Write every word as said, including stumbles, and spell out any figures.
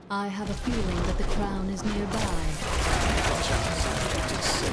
I have a feeling that the crown is nearby. Just